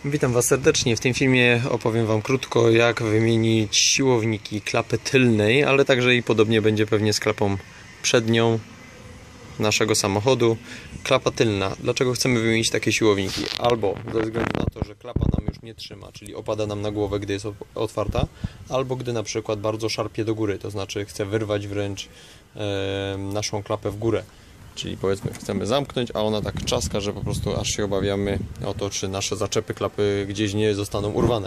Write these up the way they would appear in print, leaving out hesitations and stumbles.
Witam Was serdecznie. W tym filmie opowiem Wam krótko, jak wymienić siłowniki klapy tylnej, ale także i podobnie będzie pewnie z klapą przednią naszego samochodu. Klapa tylna. Dlaczego chcemy wymienić takie siłowniki? Albo ze względu na to, że klapa nam już nie trzyma, czyli opada nam na głowę, gdy jest otwarta, albo gdy na przykład bardzo szarpie do góry, to znaczy chce wyrwać wręcz naszą klapę w górę. Czyli powiedzmy chcemy zamknąć, a ona tak czaska, że po prostu aż się obawiamy o to, czy nasze zaczepy klapy gdzieś nie zostaną urwane.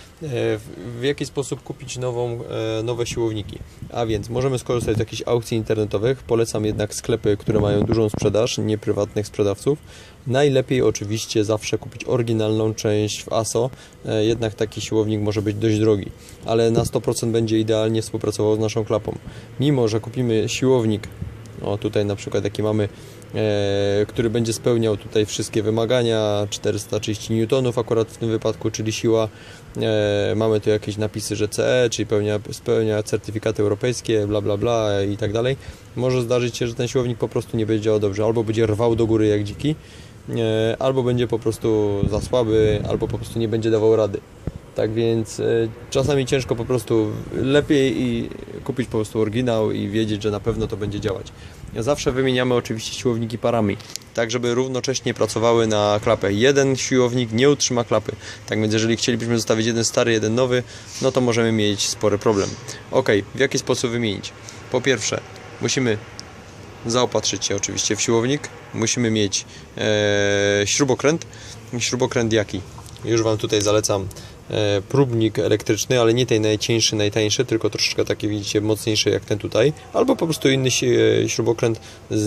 W jaki sposób kupić nowe siłowniki? A więc możemy skorzystać z jakichś aukcji internetowych. Polecam jednak sklepy, które mają dużą sprzedaż, nie prywatnych sprzedawców. Najlepiej oczywiście zawsze kupić oryginalną część w ASO. Jednak taki siłownik może być dość drogi, ale na 100% będzie idealnie współpracował z naszą klapą. Mimo że kupimy siłownik, o tutaj na przykład jaki mamy, który będzie spełniał tutaj wszystkie wymagania, 430 N akurat w tym wypadku, czyli siła, mamy tu jakieś napisy, że CE, czyli spełnia certyfikaty europejskie, bla bla bla i tak dalej. Może zdarzyć się, że ten siłownik po prostu nie będzie działał dobrze, albo będzie rwał do góry jak dziki, albo będzie po prostu za słaby, albo po prostu nie będzie dawał rady. Tak więc czasami ciężko, po prostu lepiej i kupić po prostu oryginał i wiedzieć, że na pewno to będzie działać. Zawsze wymieniamy oczywiście siłowniki parami, tak żeby równocześnie pracowały na klapę. Jeden siłownik nie utrzyma klapy, tak więc jeżeli chcielibyśmy zostawić jeden stary, jeden nowy, no to możemy mieć spory problem. Ok, w jaki sposób wymienić? Po pierwsze, musimy zaopatrzyć się oczywiście w siłownik, musimy mieć śrubokręt. Śrubokręt jaki? Już Wam tutaj zalecam próbnik elektryczny, ale nie ten najcieńszy, najtańszy, tylko troszeczkę taki, widzicie, mocniejszy jak ten tutaj, albo po prostu inny śrubokręt z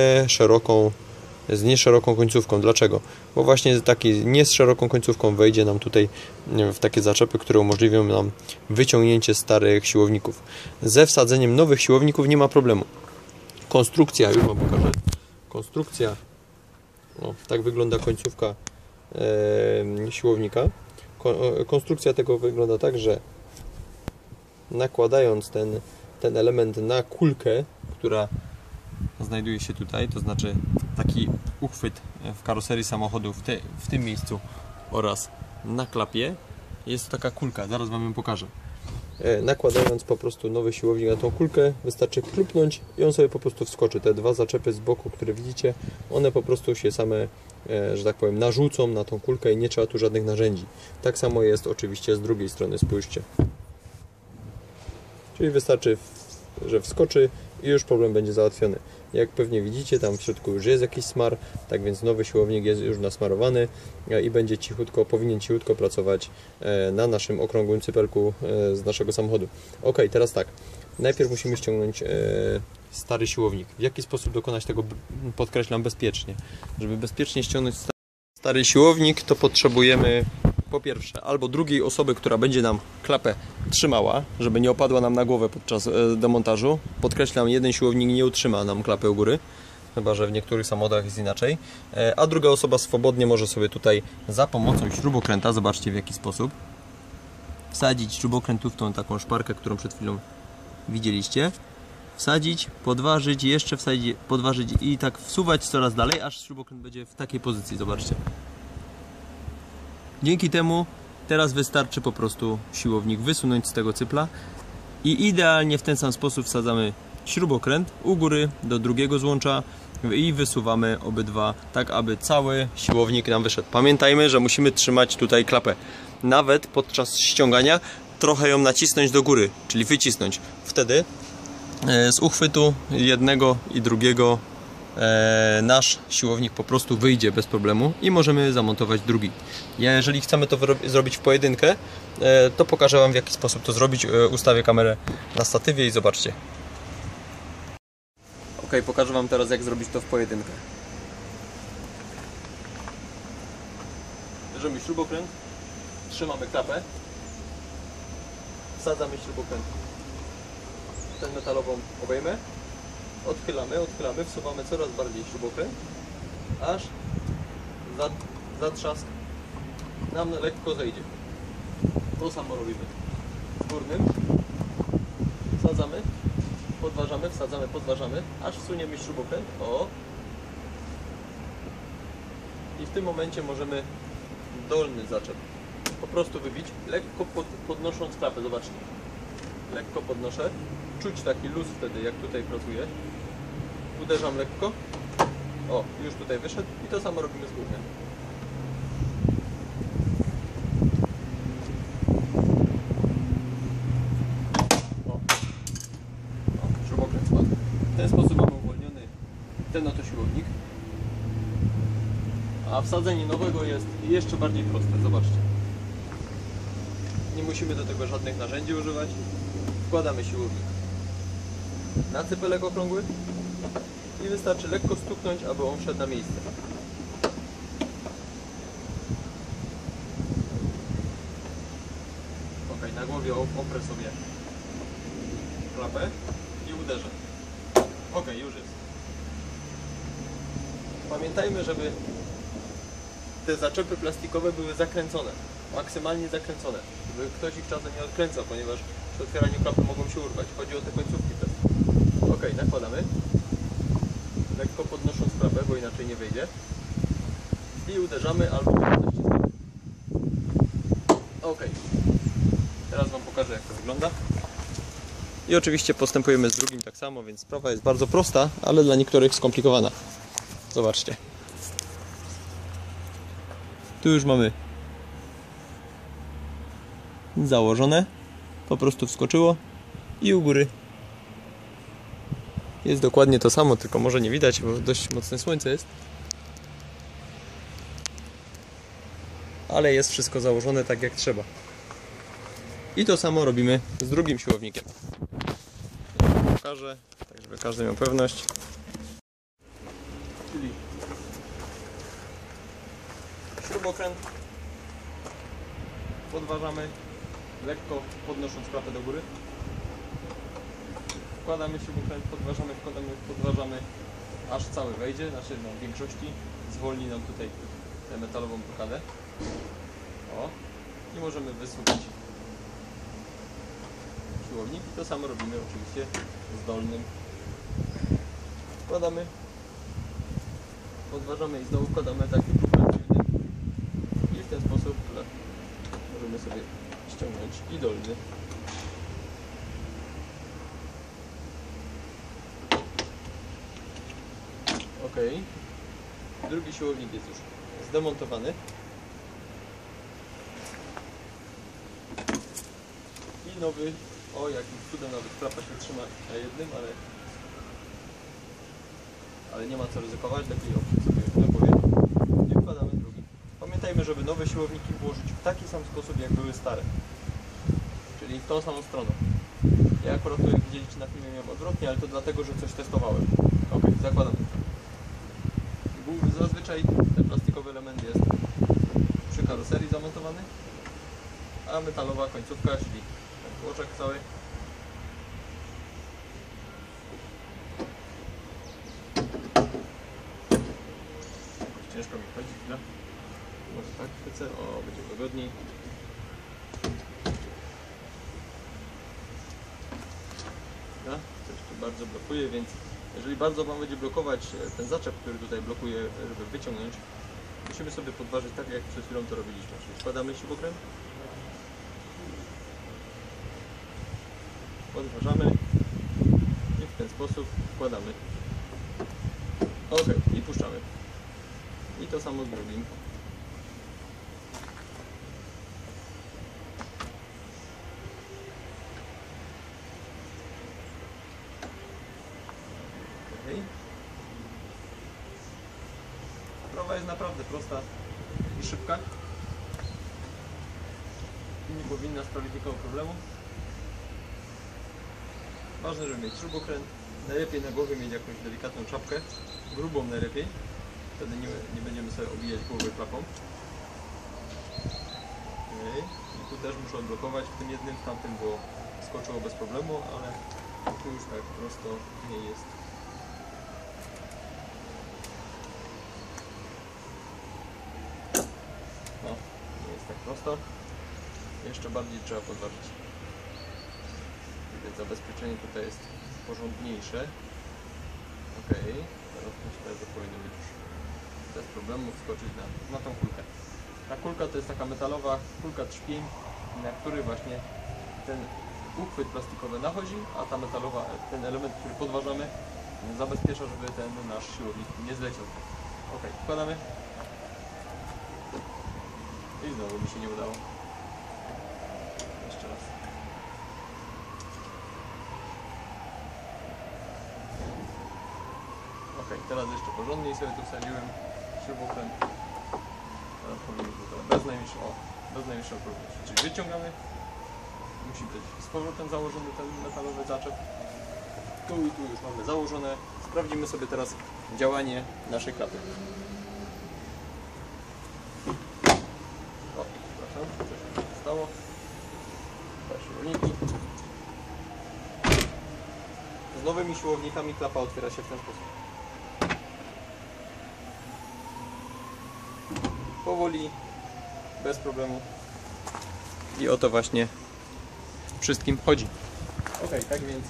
nieszeroką końcówką. Dlaczego? Bo właśnie taki nie z szeroką końcówką wejdzie nam tutaj w takie zaczepy, które umożliwią nam wyciągnięcie starych siłowników. Ze wsadzeniem nowych siłowników nie ma problemu. Konstrukcja, już Wam pokażę. Konstrukcja, tak wygląda końcówka siłownika. Konstrukcja tego wygląda tak, że nakładając ten element na kulkę, która znajduje się tutaj, to znaczy taki uchwyt w karoserii samochodu w tym miejscu oraz na klapie, jest taka kulka, zaraz Wam ją pokażę. Nakładając po prostu nowy siłownik na tą kulkę, wystarczy klepnąć i on sobie po prostu wskoczy. Te dwa zaczepy z boku, które widzicie, one po prostu się same, że tak powiem, narzucą na tą kulkę i nie trzeba tu żadnych narzędzi. Tak samo jest oczywiście z drugiej strony, spójrzcie. Czyli wystarczy, że wskoczy i już problem będzie załatwiony. Jak pewnie widzicie, tam w środku już jest jakiś smar, tak więc nowy siłownik jest już nasmarowany i będzie powinien cichutko pracować na naszym okrągłym cypelku z naszego samochodu. Ok, teraz tak, najpierw musimy ściągnąć stary siłownik. W jaki sposób dokonać tego, podkreślam, bezpiecznie? Żeby bezpiecznie ściągnąć stary siłownik, to potrzebujemy po pierwsze albo drugiej osoby, która będzie nam klapę trzymała, żeby nie opadła nam na głowę podczas demontażu. Podkreślam, jeden siłownik nie utrzyma nam klapy u góry, chyba że w niektórych samochodach jest inaczej. A druga osoba swobodnie może sobie tutaj za pomocą śrubokręta, zobaczcie w jaki sposób, wsadzić śrubokręt tu w tą taką szparkę, którą przed chwilą widzieliście. Wsadzić, podważyć, jeszcze wsadzić, podważyć i tak wsuwać coraz dalej, aż śrubokręt będzie w takiej pozycji, zobaczcie. Dzięki temu teraz wystarczy po prostu siłownik wysunąć z tego cypla i idealnie w ten sam sposób wsadzamy śrubokręt u góry do drugiego złącza i wysuwamy obydwa, tak aby cały siłownik nam wyszedł. Pamiętajmy, że musimy trzymać tutaj klapę. Nawet podczas ściągania trochę ją nacisnąć do góry, czyli wycisnąć. Wtedy z uchwytu jednego i drugiego nasz siłownik po prostu wyjdzie bez problemu i możemy zamontować drugi. Jeżeli chcemy to zrobić w pojedynkę, to pokażę Wam, w jaki sposób to zrobić. Ustawię kamerę na statywie i zobaczcie. Ok, pokażę Wam teraz, jak zrobić to w pojedynkę. Bierzemy śrubokręt, trzymamy klapę, wsadzamy śrubokręt w tę metalową obejmę, odchylamy, wsuwamy coraz bardziej śrubokręt, aż zatrzask nam lekko zejdzie. To samo robimy z górnym. Wsadzamy, podważamy, wsadzamy, podważamy, aż wsuniemy śrubokręt. O! I w tym momencie możemy dolny zaczep po prostu wybić, lekko podnosząc klapę, zobaczcie. Lekko podnoszę, czuć taki luz wtedy, jak tutaj pracuję. Uderzam lekko. O, już tutaj wyszedł i to samo robimy z górnym. O, śrubokręt spadł. W ten sposób mamy uwolniony ten oto siłownik. A wsadzenie nowego jest jeszcze bardziej proste, zobaczcie. Nie musimy do tego żadnych narzędzi używać. Wkładamy siłownik na cypelek okrągły i wystarczy lekko stuknąć, aby on wszedł na miejsce. Ok, na głowie oprę sobie klapę i uderzę. Ok, już jest. Pamiętajmy, żeby te zaczepy plastikowe były zakręcone, maksymalnie zakręcone, żeby ktoś ich czasem nie odkręcał, ponieważ przy otwieraniu klapy mogą się urwać. Chodzi o te końcówki też. Ok, nakładamy, lekko podnosząc klapę, bo inaczej nie wyjdzie i uderzamy albo naciskamy. Ok, teraz Wam pokażę, jak to wygląda. I oczywiście postępujemy z drugim tak samo, więc sprawa jest bardzo prosta, ale dla niektórych skomplikowana. Zobaczcie. Tu już mamy założone, po prostu wskoczyło i u góry jest dokładnie to samo, tylko może nie widać, bo dość mocne słońce jest. Ale jest wszystko założone tak, jak trzeba. I to samo robimy z drugim siłownikiem. Pokażę, tak żeby każdy miał pewność. Czyli śrubokręt podważamy, lekko podnosząc klapę do góry. Wkładamy śrubokręt, podważamy, aż cały wejdzie, znaczy w większości zwolni nam tutaj tę metalową blokadę. O, i możemy wysuwać siłownik. I to samo robimy oczywiście z dolnym. Wkładamy, podważamy i znowu wkładamy taki próg i w ten sposób możemy sobie ściągnąć i dolny. Ok. Drugi siłownik jest już zdemontowany. I nowy, o jakim cudem nawet klapa się trzyma na jednym, ale nie ma co ryzykować, lepiej oprzeć sobie na głowie. I wkładamy drugi. Pamiętajmy, żeby nowe siłowniki włożyć w taki sam sposób, jak były stare. Czyli w tą samą stronę. Ja akurat to, jak widzieliście na filmie, miałem odwrotnie, ale to dlatego, że coś testowałem. Ok, zakładamy. Zazwyczaj ten plastikowy element jest przy karoserii zamontowany, a metalowa końcówka, czyli ten tłoczek cały, ciężko mi chodzi chwilę. Może tak chwycę, o, będzie wygodniej. Coś tu bardzo blokuje, więc jeżeli bardzo Wam będzie blokować ten zaczep, który tutaj blokuje, żeby wyciągnąć, musimy sobie podważyć tak, jak przed chwilą to robiliśmy. Czyli wkładamy śrubokręt, podważamy i w ten sposób wkładamy. Ok, i puszczamy. I to samo z drugim. Sprawa jest naprawdę prosta i szybka. Nie powinna sprawić nikogo problemu. Ważne, żeby mieć śrubokręt. Najlepiej na głowie mieć jakąś delikatną czapkę, grubą najlepiej. Wtedy nie będziemy sobie obijać głowy klapą. Okay. I tu też muszę odblokować w tym jednym, w tamtym było skoczyło bez problemu, ale tu już tak prosto nie jest. No, nie jest tak prosto. Jeszcze bardziej trzeba podważyć. Widać, zabezpieczenie tutaj jest porządniejsze. Ok, teraz myślę, że powinno być już bez problemu wskoczyć na tą kulkę. Ta kulka to jest taka metalowa kulka trzpień, na który właśnie ten uchwyt plastikowy nachodzi, a ta metalowa, ten element, który podważamy, zabezpiecza, żeby ten nasz siłownik nie zleciał. Ok, wkładamy. I znowu mi się nie udało. Jeszcze raz. Ok, teraz jeszcze porządniej sobie tu wsadziłem śrubokręt. Teraz powinien być bez najmniejszego problemu. Czyli wyciągamy. Musi być z powrotem założony ten metalowy zaczep. Tu i tu już mamy założone. Sprawdzimy sobie teraz działanie naszej klapy. O, przepraszam, coś się stało. Te siłowniki. Z nowymi siłownikami klapa otwiera się w ten sposób. Powoli, bez problemu. I o to właśnie wszystkim chodzi. Ok, tak więc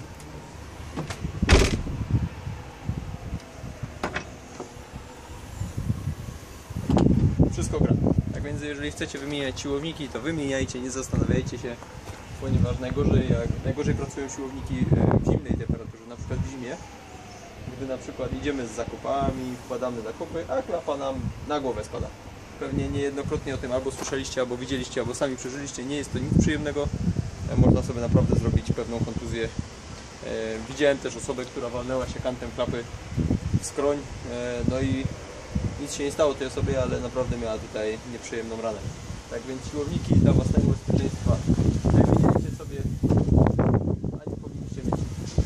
wszystko gra. Tak więc jeżeli chcecie wymieniać siłowniki, to wymieniajcie, nie zastanawiajcie się, ponieważ najgorzej pracują siłowniki w zimnej temperaturze, na przykład w zimie, gdy na przykład idziemy z zakupami, wkładamy zakupy, a klapa nam na głowę spada. Pewnie niejednokrotnie o tym albo słyszeliście, albo widzieliście, albo sami przeżyliście. Nie jest to nic przyjemnego. Można sobie naprawdę zrobić pewną kontuzję. Widziałem też osobę, która walnęła się kantem klapy w skroń. No i nic się nie stało tej osobie, ale naprawdę miała tutaj nieprzyjemną ranę. Tak więc siłowniki dla własnego bezpieczeństwa wymieniajcie sobie, a nie powinniście mieć.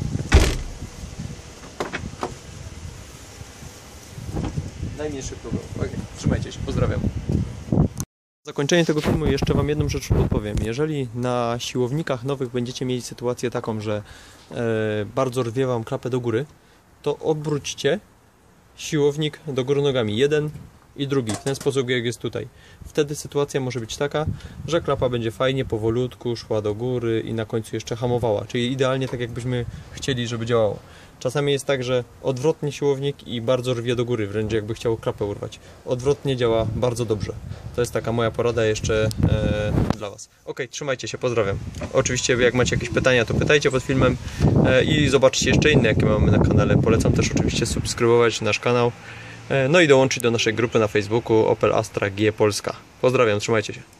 Najmniejszy problem. Okay. Trzymajcie się, pozdrawiam. Na zakończenie tego filmu jeszcze Wam jedną rzecz podpowiem. Jeżeli na siłownikach nowych będziecie mieli sytuację taką, że bardzo rwie Wam klapę do góry, to obróćcie siłownik do góry nogami. Jeden i drugi, w ten sposób jak jest tutaj. Wtedy sytuacja może być taka, że klapa będzie fajnie, powolutku szła do góry i na końcu jeszcze hamowała. Czyli idealnie tak jakbyśmy chcieli, żeby działało. Czasami jest tak, że odwrotnie siłownik i bardzo rwie do góry, wręcz jakby chciał klapę urwać. Odwrotnie działa bardzo dobrze. To jest taka moja porada jeszcze dla Was. Ok, trzymajcie się, pozdrawiam. Oczywiście jak macie jakieś pytania, to pytajcie pod filmem i zobaczcie jeszcze inne, jakie mamy na kanale. Polecam też oczywiście subskrybować nasz kanał, no i dołączyć do naszej grupy na Facebooku Opel Astra G Polska. Pozdrawiam, trzymajcie się.